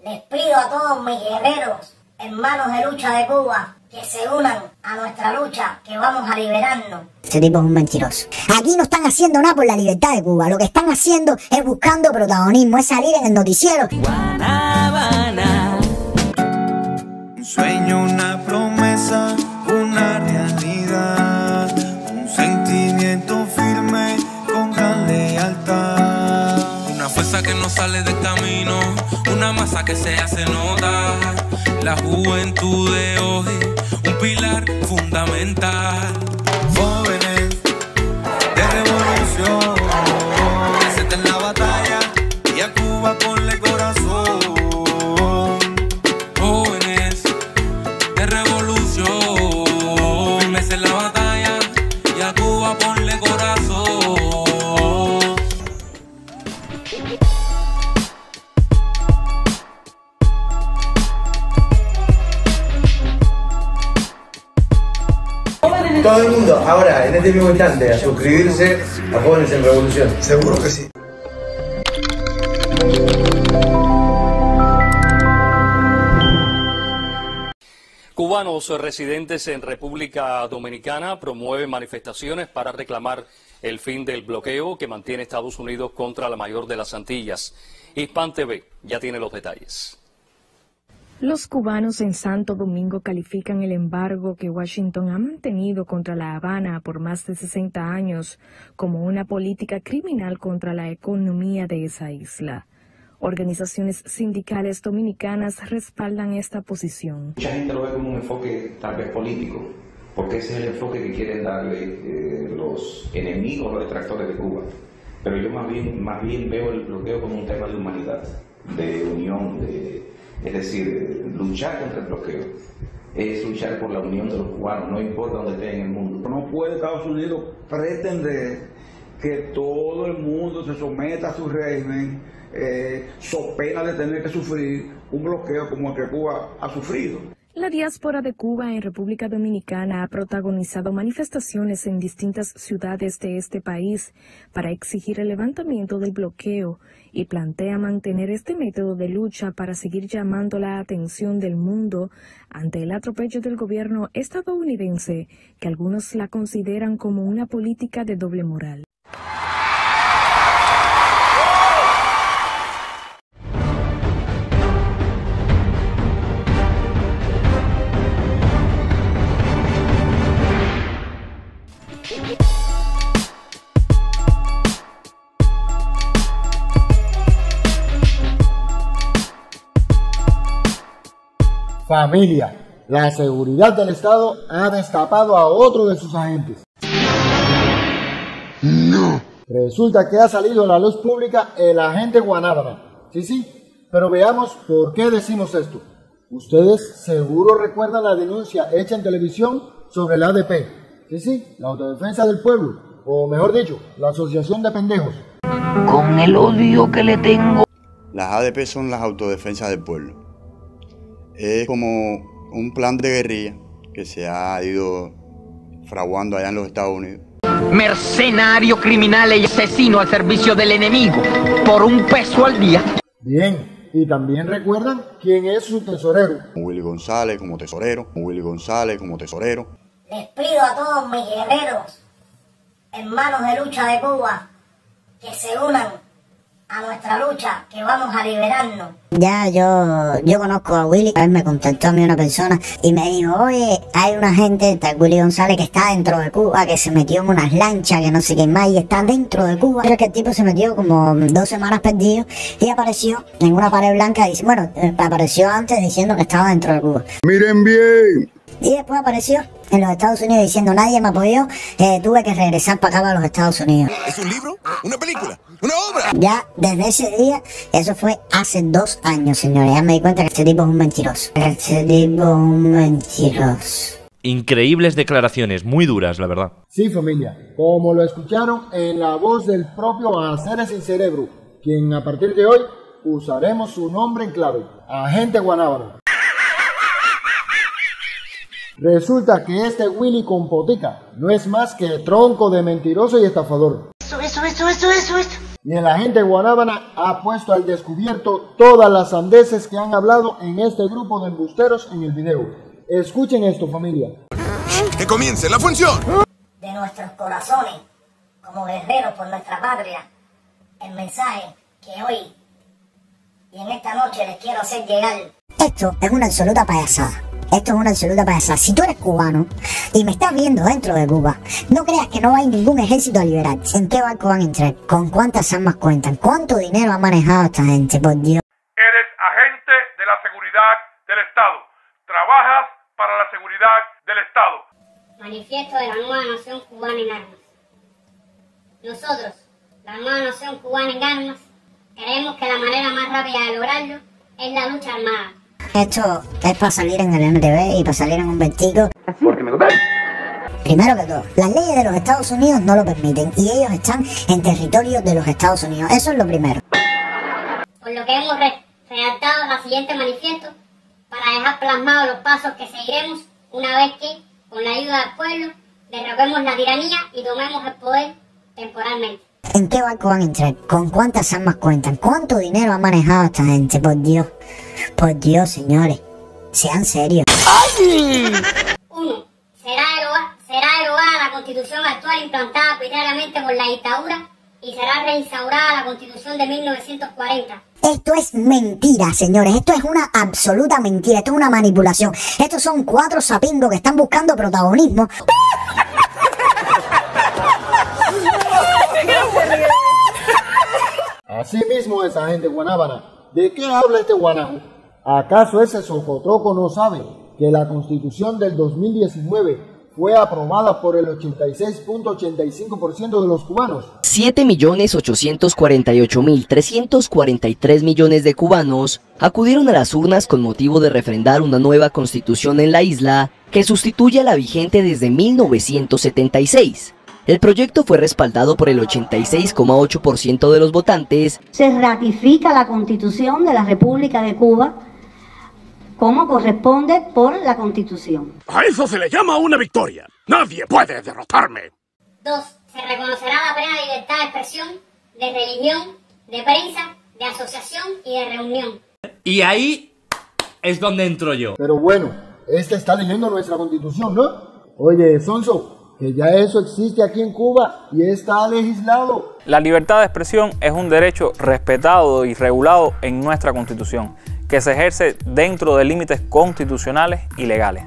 Les pido a todos mis guerreros, hermanos de lucha de Cuba, que se unan a nuestra lucha, que vamos a liberarnos. Ese tipo es un mentiroso. Aquí no están haciendo nada por la libertad de Cuba. Lo que están haciendo es buscando protagonismo, es salir en el noticiero. Guanábana. Un sueño, una promesa, una realidad, un sentimiento firme con gran lealtad. Una fuerza que no sale del camino, una masa que se hace notar. La juventud de hoy, un pilar fundamental. Jóvenes de revolución, presentes en la batalla y a Cuba ponle corazón. Jóvenes de revolución, firmes en la batalla y a Cuba ponle corazón. Todo el mundo ahora, en este mismo instante, a suscribirse a Jóvenes en Revolución. Seguro que sí. Cubanos residentes en República Dominicana promueven manifestaciones para reclamar el fin del bloqueo que mantiene Estados Unidos contra la mayor de las Antillas. Hispan TV ya tiene los detalles. Los cubanos en Santo Domingo califican el embargo que Washington ha mantenido contra La Habana por más de 60 años como una política criminal contra la economía de esa isla. Organizaciones sindicales dominicanas respaldan esta posición. Mucha gente lo ve como un enfoque tal vez político, porque ese es el enfoque que quieren darle los enemigos, los detractores de Cuba. Pero yo más bien veo el bloqueo como un tema de humanidad, de unión, es decir, luchar contra el bloqueo es luchar por la unión de los cubanos, no importa dónde estén en el mundo. No puede Estados Unidos pretender que todo el mundo se someta a su régimen, so pena de tener que sufrir un bloqueo como el que Cuba ha sufrido. La diáspora de Cuba en República Dominicana ha protagonizado manifestaciones en distintas ciudades de este país para exigir el levantamiento del bloqueo y plantea mantener este método de lucha para seguir llamando la atención del mundo ante el atropello del gobierno estadounidense, que algunos la consideran como una política de doble moral. Familia, la seguridad del Estado ha destapado a otro de sus agentes. No. Resulta que ha salido a la luz pública el agente Guanábana. Sí, pero veamos por qué decimos esto. Ustedes seguro recuerdan la denuncia hecha en televisión sobre el ADP. Sí, la Autodefensa del Pueblo, o mejor dicho, la Asociación de Pendejos. Con el odio que le tengo. Las ADP son las Autodefensas del Pueblo. Es como un plan de guerrilla que se ha ido fraguando allá en los Estados Unidos. Mercenario, criminal y asesino al servicio del enemigo, por $1 al día. Bien, y también recuerdan quién es su tesorero. Willy González como tesorero, Willy González como tesorero. Les pido a todos mis guerreros, hermanos de lucha de Cuba, que se unan a nuestra lucha, que vamos a liberarnos. Ya, yo conozco a Willy. A ver, me contactó a mí una persona y me dijo, oye, hay una gente, tal Willy González, que está dentro de Cuba, que se metió en unas lanchas, que no sé qué más, y está dentro de Cuba. Pero es que el tipo se metió como 2 semanas perdido y apareció en una pared blanca, apareció antes diciendo que estaba dentro de Cuba. Miren bien. Y después apareció en los Estados Unidos diciendo, nadie me apoyó, tuve que regresar para acá, para los Estados Unidos. ¿Es un libro? ¿Una película? ¿Una obra? Ya desde ese día, eso fue hace 2 años, señores. Ya me di cuenta que este tipo es un mentiroso. Este tipo es un mentiroso. Increíbles declaraciones, muy duras, la verdad. Sí, familia, como lo escucharon en la voz del propio Aceres Sin Cerebro, quien a partir de hoy usaremos su nombre en clave, Agente Guanábana. Resulta que este Willy con potica no es más que tronco de mentiroso y estafador. Eso. Y la gente de Guanábana ha puesto al descubierto todas las sandeces que han hablado en este grupo de embusteros en el video. Escuchen esto, familia. ¡Que comience la función! De nuestros corazones, como guerreros por nuestra patria, el mensaje que hoy y en esta noche les quiero hacer llegar. Esto es una absoluta payasada. Esto es una absoluta payasada. Si tú eres cubano y me estás viendo dentro de Cuba, no creas que no hay ningún ejército a liberar. ¿En qué barco van a entrar? ¿Con cuántas armas cuentan? ¿Cuánto dinero ha manejado esta gente? Por Dios. Eres agente de la seguridad del Estado. Trabajas para la seguridad del Estado. Manifiesto de la nueva nación cubana en armas. Nosotros, la nueva nación cubana en armas, creemos que la manera más rápida de lograrlo es la lucha armada. Esto es para salir en el NTV y para salir en un vertigo. Porque me gusta. Primero que todo, las leyes de los Estados Unidos no lo permiten y ellos están en territorio de los Estados Unidos. Eso es lo primero. Por lo que hemos redactado la siguiente manifiesto para dejar plasmados los pasos que seguiremos una vez que, con la ayuda del pueblo, derroquemos la tiranía y tomemos el poder temporalmente. ¿En qué barco van a entrar? ¿Con cuántas armas cuentan? ¿Cuánto dinero ha manejado esta gente? Por Dios, señores. Sean serios. 1. Será derogada la constitución actual implantada arbitrariamente por la dictadura y será reinstaurada la constitución de 1940. Esto es mentira, señores. Esto es una absoluta mentira. Esto es una manipulación. Estos son 4 sapingos que están buscando protagonismo. Así mismo esa gente de Guanábana. ¿De qué habla este guanajo? ¿Acaso ese socotroco no sabe que la Constitución del 2019 fue aprobada por el 86.85% de los cubanos? 7.848.343 millones de cubanos acudieron a las urnas con motivo de refrendar una nueva constitución en la isla que sustituye a la vigente desde 1976. El proyecto fue respaldado por el 86,8% de los votantes. Se ratifica la Constitución de la República de Cuba como corresponde por la Constitución. A eso se le llama una victoria. Nadie puede derrotarme. 2. Se reconocerá la plena libertad de expresión, de religión, de prensa, de asociación y de reunión. Y ahí es donde entro yo. Pero bueno, este está leyendo nuestra Constitución, ¿no? Oye, Sonso, que ya eso existe aquí en Cuba y está legislado. La libertad de expresión es un derecho respetado y regulado en nuestra Constitución, que se ejerce dentro de límites constitucionales y legales.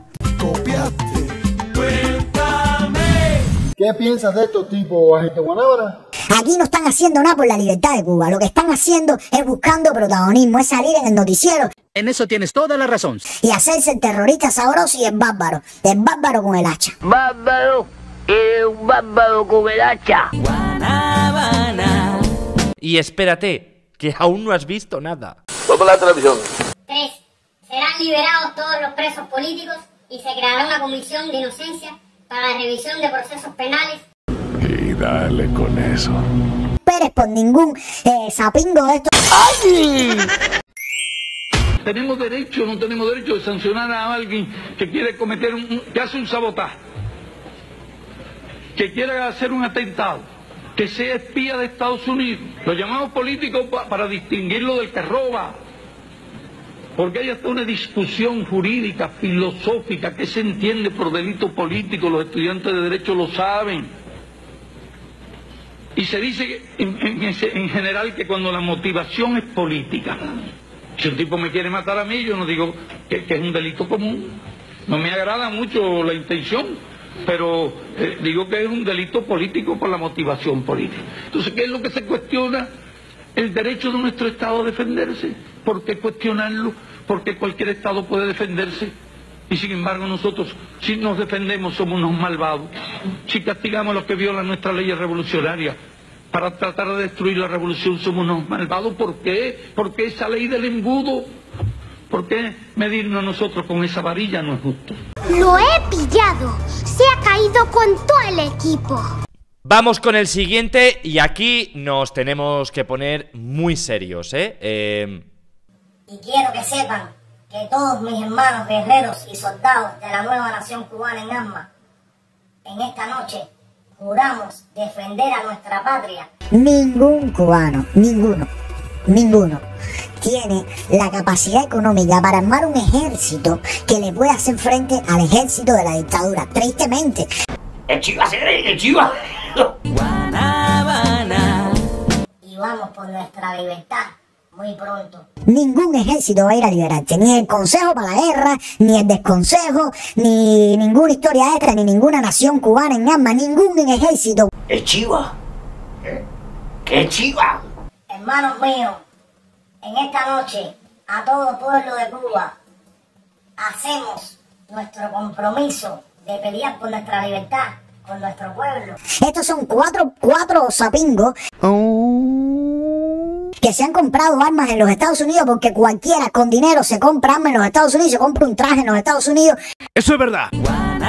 ¿Qué piensas de estos tipos, agente Guanábana? Aquí no están haciendo nada por la libertad de Cuba. Lo que están haciendo es buscando protagonismo, es salir en el noticiero. En eso tienes toda la razón. Y hacerse el terrorista sabroso y el bárbaro con el hacha. Bárbaro, un bárbaro con el hacha. Guanábana. Y espérate, que aún no has visto nada. Toma la televisión. 3. Serán liberados todos los presos políticos y se creará una comisión de inocencia para la revisión de procesos penales. Y dale con eso. Pérez por ningún sapingo de estos. ¡Ay! ¿Tenemos derecho o no tenemos derecho de sancionar a alguien que quiere cometer que hace un sabotaje, que quiere hacer un atentado, que sea espía de Estados Unidos? Lo llamamos político para distinguirlo del que roba, porque hay hasta una discusión jurídica, filosófica, que se entiende por delito político. Los estudiantes de derecho lo saben. Y se dice en general que cuando la motivación es política, si un tipo me quiere matar a mí, yo no digo que es un delito común. No me agrada mucho la intención, pero digo que es un delito político por la motivación política. Entonces, ¿qué es lo que se cuestiona? El derecho de nuestro Estado a defenderse. ¿Por qué cuestionarlo? Porque cualquier Estado puede defenderse. Y sin embargo nosotros, si nos defendemos, somos unos malvados. Si castigamos a los que violan nuestras leyes revolucionarias para tratar de destruir la revolución, somos unos malvados. ¿Por qué? Porque esa ley del embudo. ¿Por qué medirnos a nosotros con esa varilla? No es justo. Lo he pillado. Se ha caído con todo el equipo. Vamos con el siguiente y aquí nos tenemos que poner muy serios, Y quiero que sepan que todos mis hermanos guerreros y soldados de la nueva nación cubana en armas, en esta noche juramos defender a nuestra patria ningún cubano, ninguno, tiene la capacidad económica para armar un ejército que le pueda hacer frente al ejército de la dictadura, tristemente. ¡El chiva se cree, el chiva! Y vamos por nuestra libertad muy pronto. Ningún ejército va a ir a liberarte, ni el Consejo para la Guerra, ni el Desconsejo, ni ninguna historia extra, ni ninguna nación cubana en armas, ningún ejército. ¡El chiva! ¡Qué chiva! Hermanos míos, en esta noche, a todo pueblo de Cuba, hacemos nuestro compromiso de pelear por nuestra libertad, por nuestro pueblo. Estos son cuatro sapingos que se han comprado armas en los Estados Unidos, porque cualquiera con dinero se compra armas en los Estados Unidos, se compra un traje en los Estados Unidos. Eso es verdad. Peor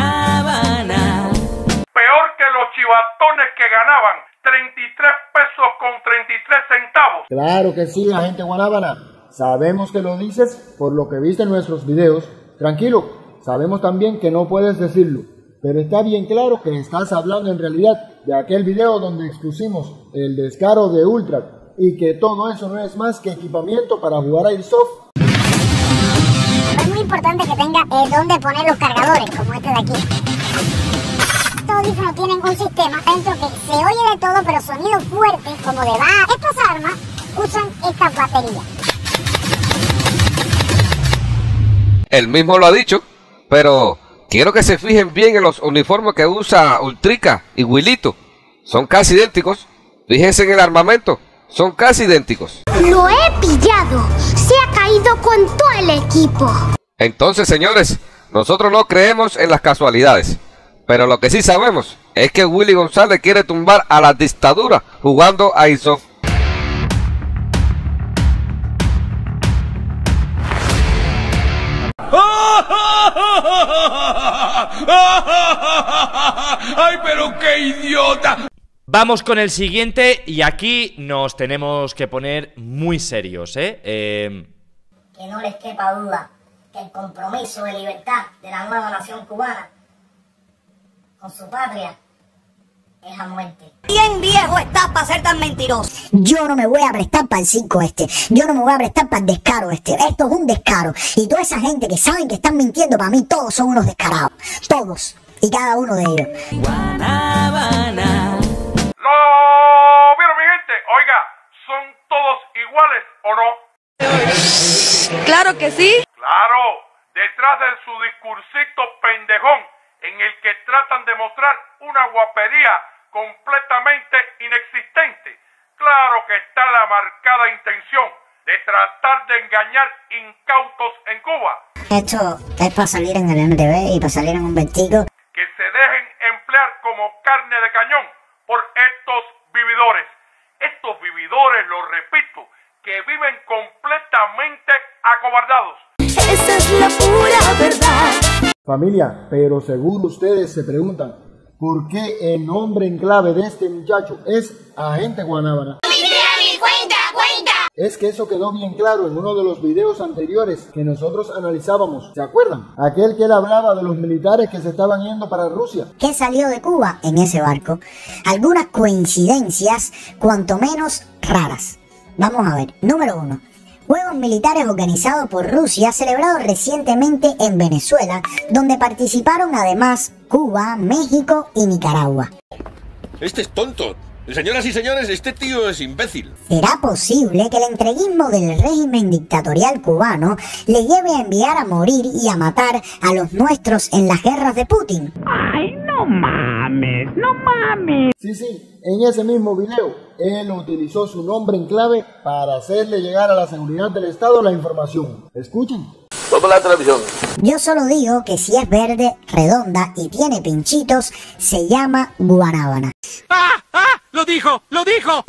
que los chivatones que ganaban 33 pesos con 33 centavos. Claro que sí, agente Guanábana. Sabemos que lo dices por lo que viste en nuestros videos. Tranquilo, sabemos también que no puedes decirlo, pero está bien claro que estás hablando en realidad de aquel video donde expusimos el descaro de Ultra y que todo eso no es más que equipamiento para jugar Airsoft. Es muy importante que tenga donde poner los cargadores, como este de aquí. Estos audífonos tienen un sistema dentro que se oye de todo, pero sonidos fuertes, como de baja. Estas armas usan estas baterías. Él mismo lo ha dicho, pero quiero que se fijen bien en los uniformes que usa Ultrica y Wilito. Son casi idénticos. Fíjense en el armamento. Son casi idénticos. Lo he pillado. Se ha caído con todo el equipo. Entonces, señores, nosotros no creemos en las casualidades. Pero lo que sí sabemos es que Willy González quiere tumbar a la dictadura jugando a Airsoft. ¡Ay, pero qué idiota! Vamos con el siguiente y aquí nos tenemos que poner muy serios, Que no les quepa duda que el compromiso de libertad de la nueva nación cubana con su patria es a muerte. Bien viejo estás para ser tan mentiroso. Yo no me voy a prestar para el circo este. Yo no me voy a prestar para el descaro este. Esto es un descaro. Y toda esa gente que saben que están mintiendo, para mí todos son unos descarados. Todos. Y cada uno de ellos. ¿Lo vieron, mi gente? Oiga, ¿son todos iguales o no? Claro que sí. Claro, detrás de su discursito pendejón en el que tratan de mostrar una guapería completamente inexistente. Claro que está la marcada intención de tratar de engañar incautos en Cuba. Esto es para salir en el NTV y para salir en un vertigo. Que se dejen emplear como carne de cañón por estos vividores. Estos vividores, lo repito, que viven completamente acobardados. Esa es la pura verdad. Familia, pero seguro ustedes se preguntan, ¿por qué el nombre en clave de este muchacho es Agente Guanábana? ¡Cuenta! Es que eso quedó bien claro en uno de los videos anteriores que nosotros analizábamos. ¿Se acuerdan? Aquel que él hablaba de los militares que se estaban yendo para Rusia. ¿Qué salió de Cuba en ese barco? Algunas coincidencias, cuanto menos raras. Vamos a ver. Número 1. Juegos militares organizados por Rusia, celebrados recientemente en Venezuela, donde participaron además Cuba, México y Nicaragua. Este es tonto. Señoras y señores, este tío es imbécil. ¿Será posible que el entreguismo del régimen dictatorial cubano le lleve a enviar a morir y a matar a los nuestros en las guerras de Putin? ¡Ay, no mames! ¡No mames! Sí, en ese mismo video, él utilizó su nombre en clave para hacerle llegar a la seguridad del Estado la información. Escuchen. Vamos a la televisión. Yo solo digo que si es verde, redonda y tiene pinchitos, se llama guanábana. ¡Lo dijo! ¡Lo dijo!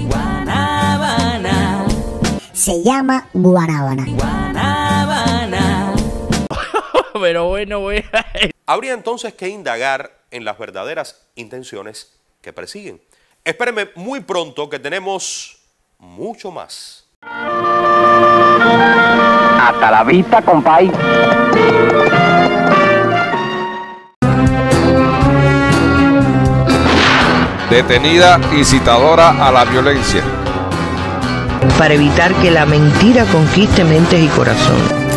Guanábana. Se llama guanábana. Guanábana. Pero bueno, Habría entonces que indagar en las verdaderas intenciones que persiguen. Espérenme muy pronto que tenemos mucho más. Hasta la vista, compay. Detenida incitadora a la violencia. Para evitar que la mentira conquiste mentes y corazón.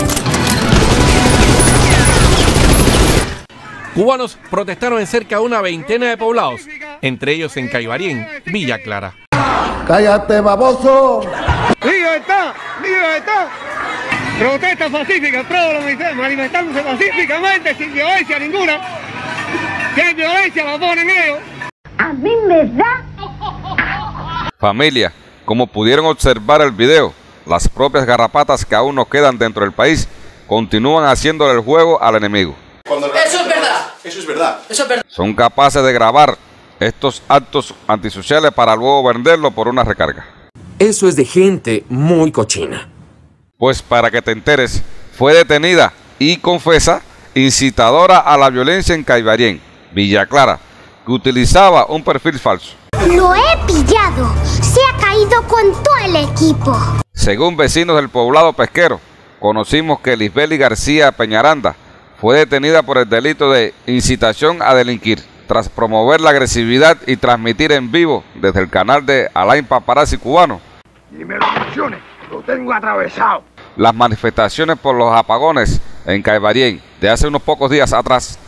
Cubanos protestaron en cerca de una veintena de poblados, entre ellos en Caibarien, Villa Clara. ¡Cállate, baboso! ¡Libertad! ¡Libertad! Protesta pacífica, todos manifestándose pacíficamente, sin violencia ninguna. Si hay violencia, la ponen ellos. A mí me da. Familia, como pudieron observar el video, las propias garrapatas que aún no quedan dentro del país continúan haciéndole el juego al enemigo. Eso es verdad. Eso es verdad. Eso es verdad. Son capaces de grabar estos actos antisociales para luego venderlo por una recarga. Eso es de gente muy cochina. Pues para que te enteres, fue detenida y confesa incitadora a la violencia en Caibarien, Villa Clara, que utilizaba un perfil falso. Lo he pillado. Se ha caído con todo el equipo. Según vecinos del poblado pesquero, conocimos que Lisbeli García Peñaranda fue detenida por el delito de incitación a delinquir, tras promover la agresividad y transmitir en vivo desde el canal de Alain Paparazzi Cubano. Y me lo menciones, lo tengo atravesado. Las manifestaciones por los apagones en Caibarien de hace unos pocos días atrás.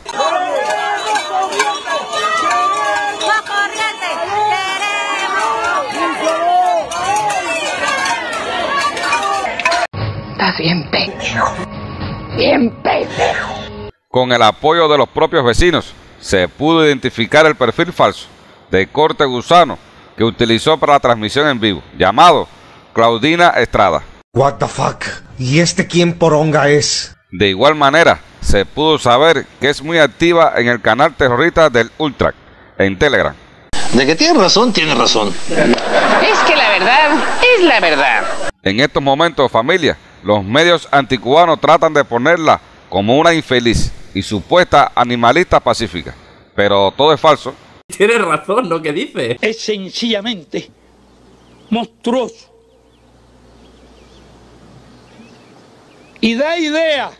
Estás bien pendejo. Bien pendejo. Con el apoyo de los propios vecinos, se pudo identificar el perfil falso de corte gusano que utilizó para la transmisión en vivo, llamado Claudina Estrada. What the fuck? ¿Y este quién poronga es? De igual manera, se pudo saber que es muy activa en el canal terrorista del Ultra, en Telegram. De que tiene razón, tiene razón. Es que la verdad es la verdad. En estos momentos, familia, los medios anticubanos tratan de ponerla como una infeliz y supuesta animalista pacífica, pero todo es falso. Tienes razón lo que dice. Es sencillamente monstruoso. Y da idea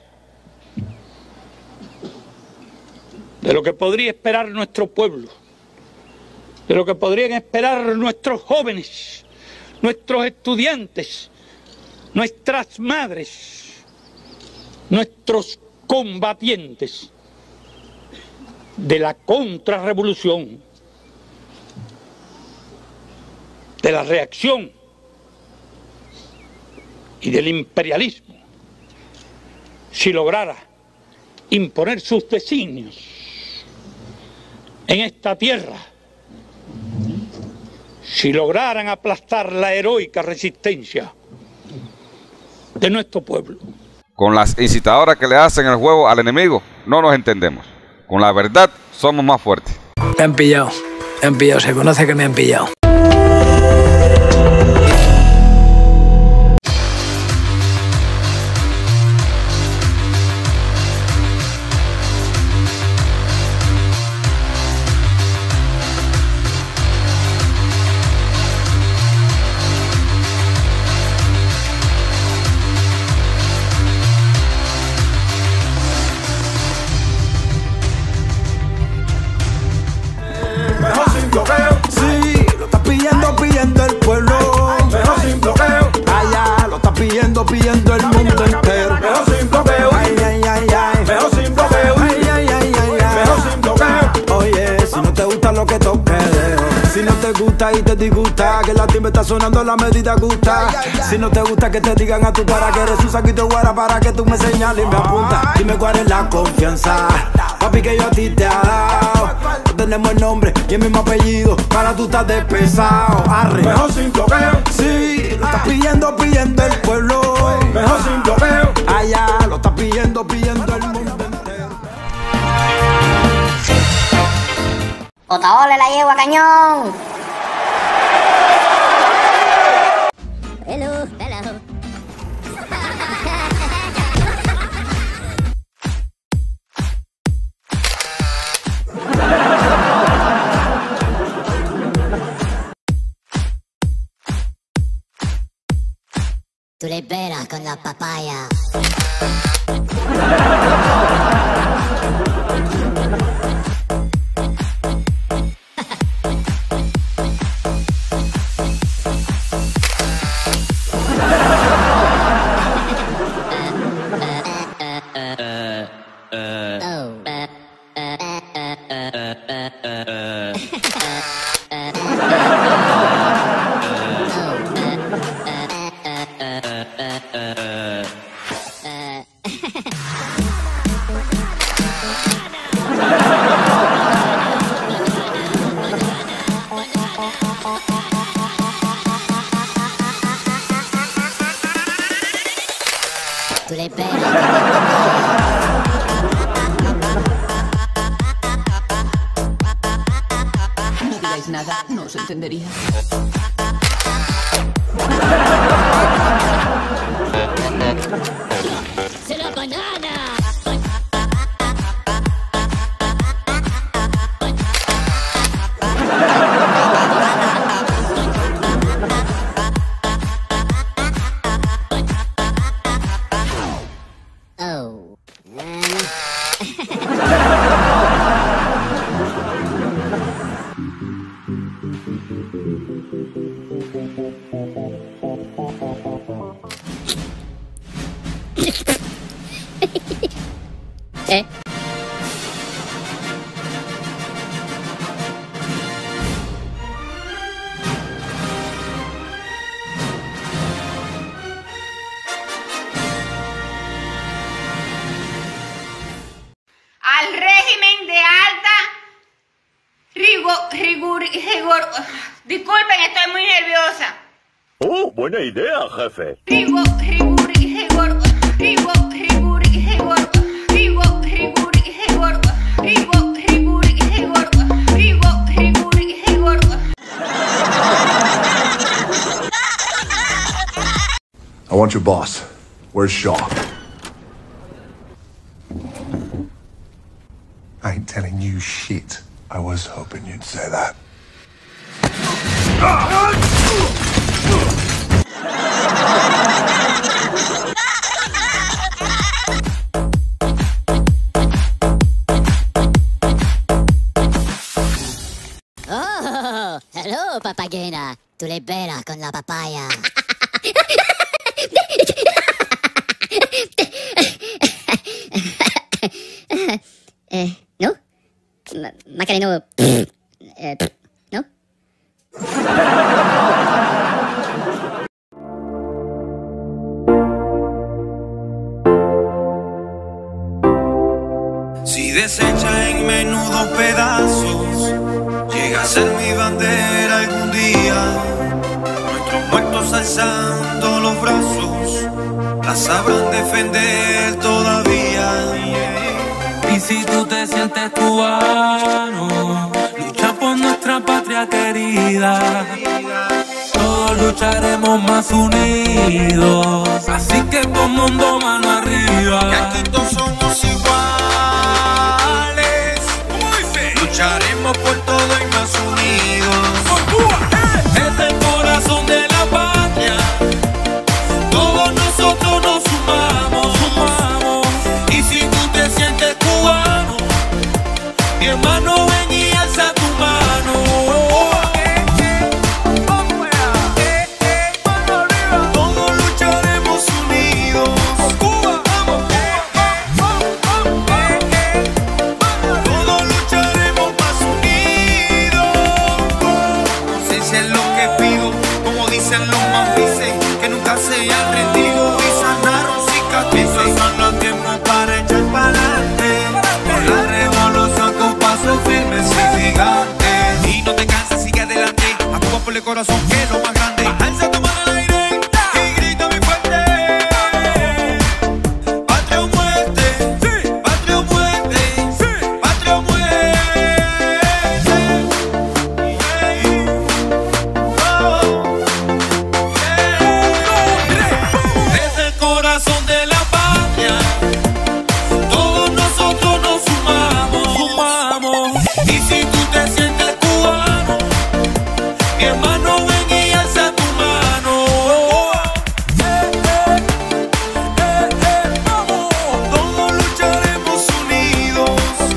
de lo que podría esperar nuestro pueblo, de lo que podrían esperar nuestros jóvenes, nuestros estudiantes, nuestras madres, nuestros combatientes de la contrarrevolución, de la reacción y del imperialismo, si lograra imponer sus designios en esta tierra, si lograran aplastar la heroica resistencia de nuestro pueblo. Con las incitadoras que le hacen el juego al enemigo, no nos entendemos. Con la verdad, somos más fuertes. Me han pillado, se conoce que me han pillado. Sí, lo está pidiendo el pueblo. Mejor sin bloqueo. Allá lo está pidiendo el mundo entero. Mejor sin bloqueo. Ay, ay, ay, ay. Mejor sin bloqueo. Ay, ay, ay, ay, ay. Mejor sin bloqueo. Oye, si no te gusta lo que toque, si no te gusta y te disgusta, que la timba está sonando, la medida gusta. Si no te gusta que te digan a tu cara que eres un saquito de guara para que tú me señales y me apuntas. Dime cuál es la confianza, papi, que yo a ti te he dado. No tenemos el nombre y el mismo apellido, para tú estás despesado. Arre. Mejor sin bloqueo. Sí, lo está pidiendo el pueblo. Mejor sin bloqueo. Allá lo está pidiendo el mundo entero. Otaole la yegua, cañón. Hello, hello. Tú le esperas con la papaya. No digáis nada, no os entendería. ¡Se la banana! Oh. ¿Eh? Al régimen de alta rigor. Disculpen, estoy muy nerviosa. Oh, buena idea, jefe. I want your boss. Where's Shaw? I ain't telling you shit. I was hoping you'd say that. Oh, hello, papagena. Tú le veras con la papaya. ¿No? Macareno. ¿No? Si deshecha en menudos pedazos, llega a ser mi bandera algún día. Nuestros muertos alzando los brazos, la sabrán defender todavía. Y si tú te sientes cubano, lucha por nuestra patria querida. Todos lucharemos más unidos, así que todo el mundo mano arriba. Que aquí todos somos iguales, lucharemos por todo y más unidos. Desde el corazón de la patria, todos nosotros nos sumamos. Y si tú te sientes cubano, mi hermano, ven y alza tu mano. Todos lucharemos unidos. Todos lucharemos más unidos. No sé si es lo que pido, como dicen los mambises, que nunca se han rendido y sanaron cicatrices. Son los tiempos para echar para adelante, por la revolución con pasos firmes y gigantes. Y no te canses, sigue adelante, a poco por el corazón que es lo más grande. Alza tu mano al aire y grita muy fuerte: patria o muerte, patria o muerte, patria o muerte. Desde el corazón de la patria, todos nosotros nos sumamos. Y si tú te sientes cubano, mi hermano, ven y alza tu mano. Todos lucharemos unidos.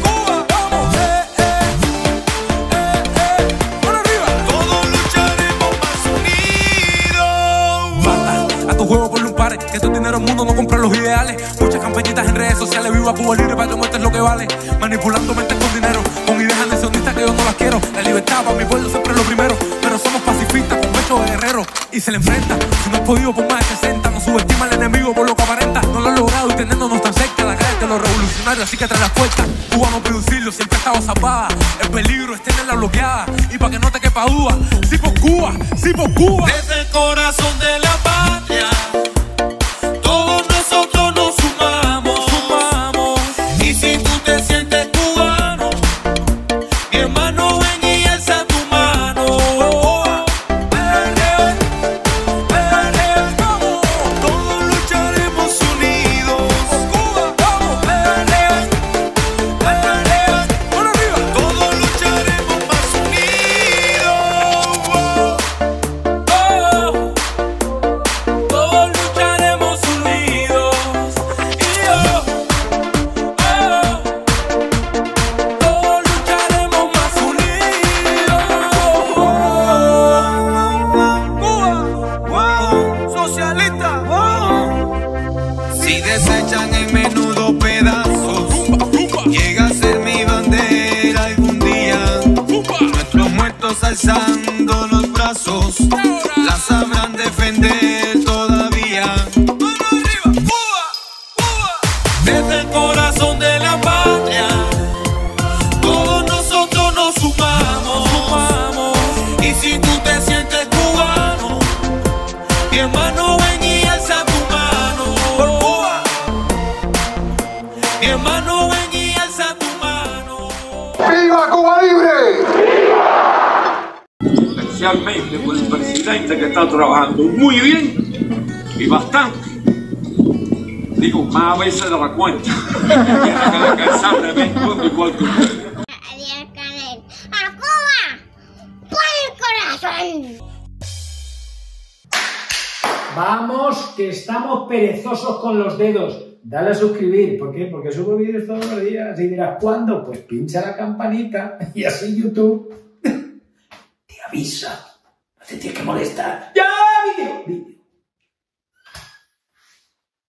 Todos lucharemos más unidos. Basta a tu juego por un par, que tu dinero el mundo no compra los ideales. Muchas campañitas en redes sociales, viva Cuba libre, para que muestres lo que vale. Manipulando mentes con dinero, con ideas anexionistas que yo no las quiero. La libertad para mi pueblo siempre es lo primero, pero somos pacifistas con pecho de guerrero y se le enfrenta. Si no has podido por más de 60, no subestima al enemigo por lo que aparenta. No lo has logrado y teniéndonos tan cerca, la cara de los revolucionarios, así que trae las puertas. Cuba no pide auxilio, siempre ha estado salvada. El peligro es tenerla bloqueada, y para que no te quepa duda, sí por Cuba, sí por Cuba. Desde el corazón de la patria, todos nosotros nos sumamos. cortan en menudo pedazos. Llega a ser mi bandera algún día. Nuestros muertos alzando los brazos, la sabrán defender todavía. Desde el corazón de la patria, todos nosotros nos sumamos. Y si tú te sientes cubano, mi hermano, ven y alza tu mano. Por Cuba. Mi hermano, ven y alza tu mano. ¡Viva Cuba Libre! Especialmente por el presidente que está trabajando muy bien y bastante. Digo, más a veces de la cuenta. Tiene que cansarme igual que usted. Adiós, Canel. ¡A Cuba! ¡Por el corazón! Vamos, que estamos perezosos con los dedos. Dale a suscribir. ¿Por qué? Porque subo vídeos todos los días. Y dirás, ¿cuándo? Pues pincha la campanita y así YouTube te avisa. No te tienes que molestar. ¡Ya, vídeo!